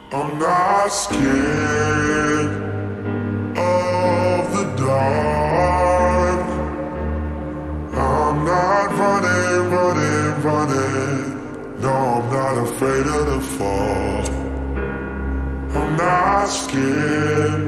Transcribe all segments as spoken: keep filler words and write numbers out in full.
I'm not scared of the dark. I'm not running, running, running. No, I'm not afraid of the fall. I'm not scared,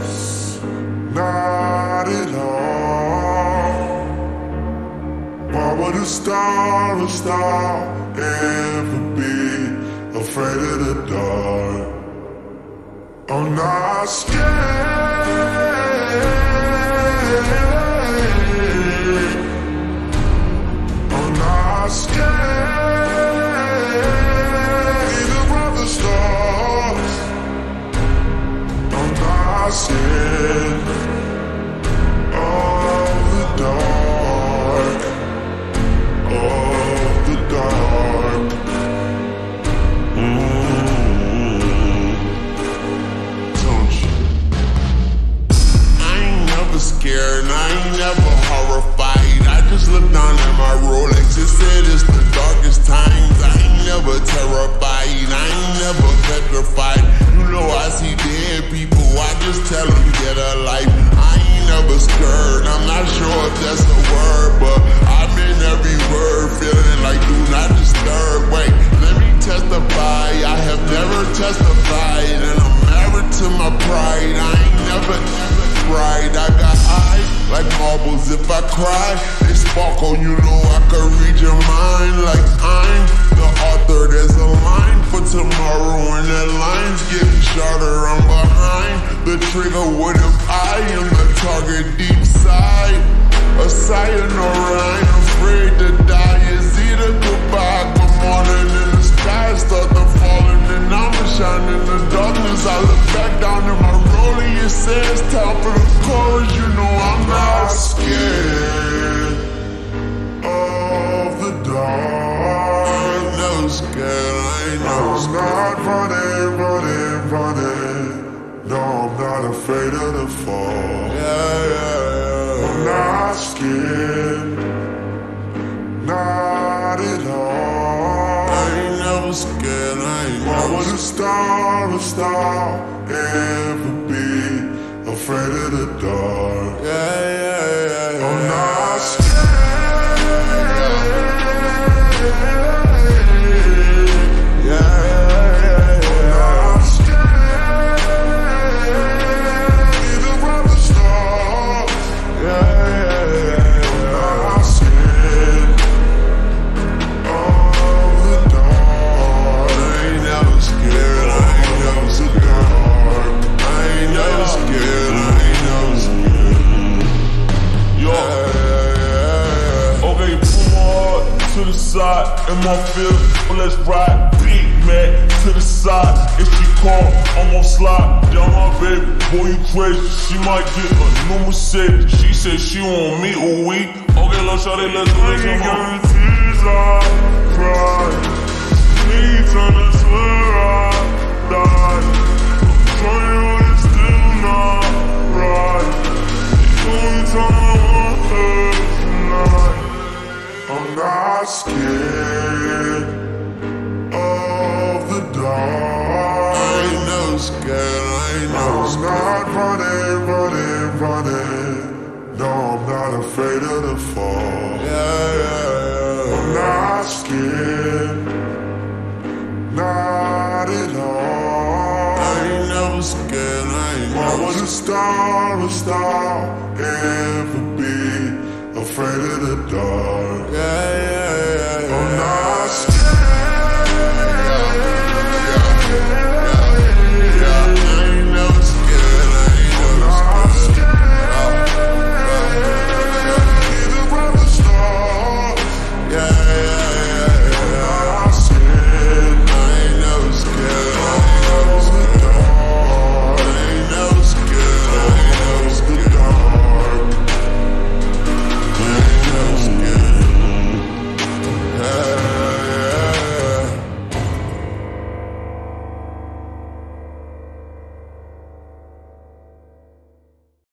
not at all. Why would a star, a star ever be afraid of the dark? I'm not scared. I'm not scared even of the stars. I'm not scared of the dark, of the dark. Scared and I ain't never horrified. I just look down at my Rolex, it said it's the darkest times. I ain't never terrified, I ain't never petrified. You know I see dead people, I just tell them get a life. I ain't never scared, I'm not sure if that's a word, but I'm in every word, feeling like do not disturb. Wait, let me testify, I have never testified, and I'm married to my pride. I ain't never, never right. I got eyes like marbles. If I cry, they sparkle. You know I can read your mind like I'm the author. There's a line for tomorrow, and that line's getting shorter. I'm behind the trigger. What if I am the target deep side? A sayonara, I ain't afraid to die. It's either goodbye, good morning, and the sky start to falling, and I'ma shine in the darkness. I look back down at my rollie, it says time for the chorus. You know I'm not scared of the dark. I ain't never scared, I ain't never I'm scared. not running, running, running. No, I'm not afraid of the fall. Yeah, yeah, yeah. I'm not scared, not at all. I ain't never scared, I ain't Why never would a star, a star ever be afraid of the dark? Yeah, yeah, yeah, yeah. I'm not scared. Yeah, yeah, yeah, yeah. I'm not scared either of the stars. Yeah, yeah, yeah. I'm not scared of the dark. I ain't never scared, I ain't never scared. I ain't never scared, I ain't never scared. Yo, Yeah, yeah, yeah. okay, pull my heart to the side in my field, but let's ride. Big Mac to the side. If she call, I'm gon' slide down my baby. Boy, you crazy? She might get a new Mercedes. She said she want me a week. Okay, let's show they let's let's Ain't go. got the tears I cry. Need time to swear I die. I'm trying, but it's still not right. The only time I want her tonight. I'm not scared of the dark. I ain't never scared, I ain't never I'm scared. not running, running, running. No, I'm not afraid of the fall. Yeah, yeah, I'm yeah. not scared, not at all. I ain't never scared, I ain't Why never would a star, a star ever be afraid of the dark? Yeah, yeah, yeah.